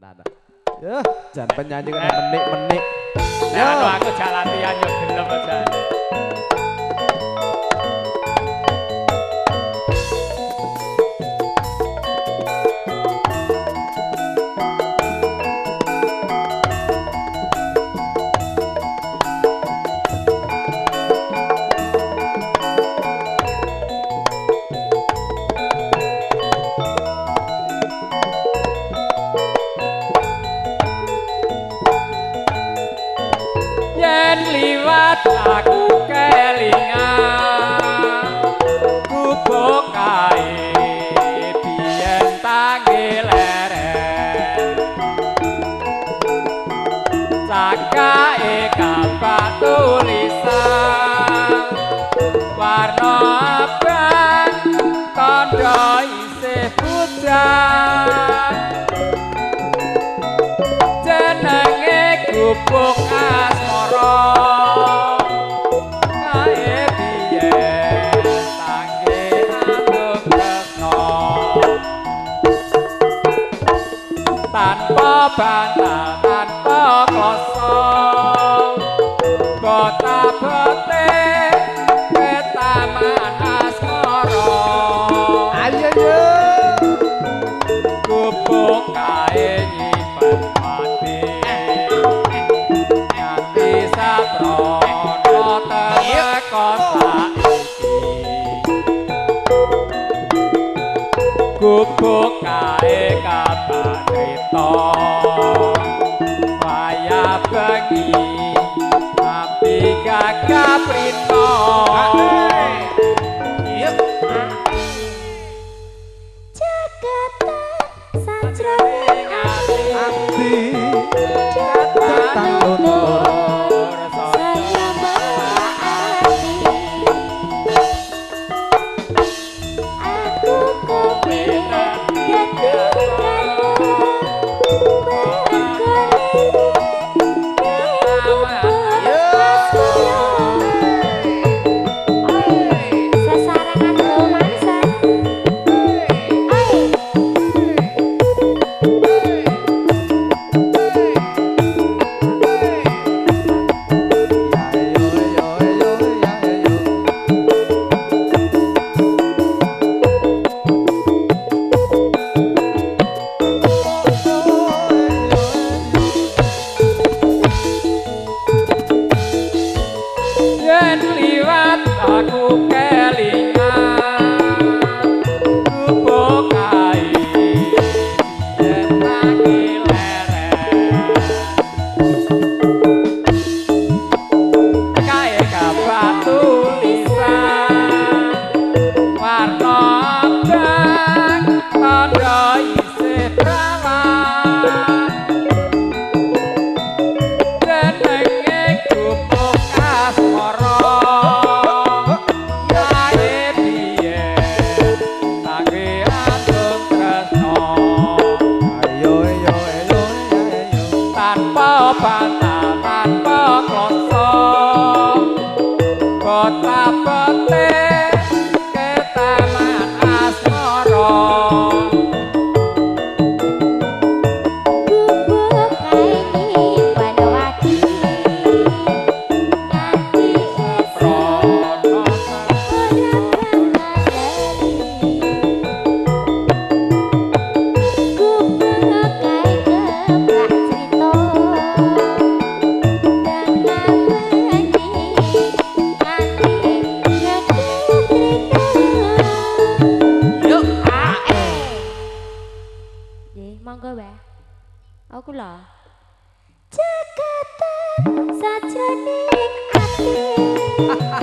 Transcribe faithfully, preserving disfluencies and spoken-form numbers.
Ya, jan penyanyi kan menik-menik. Ya anu aku jak latihan yo gelem jan. Liwat aku kelingan gubuk kae biyen tangi leren cakae gambar tulisan warna abang tandha isih hujan jenenge gubuk asmara kae biyen tangge andung tresno tanpa bantal tanpa kloso bota bote ketaman asmara Ayo yo gubuk kae nyimpen mati nganti saprono teko saiki gubuk kae kabar crita wayah bengi api gagah prita ati datang tutur liwat aku kelingan gubuk kae biyen tangi leren kae gambar tulisan warna abang tandha isih prawan jenenge gubuk asmara bantal tanpa kloso kota pete ketaman asmara gubuk kae nyimpen wadi nganti esuk rono gubuk kae gebrak crita monggo wae. Aku lho. Cekatan sajroning ati.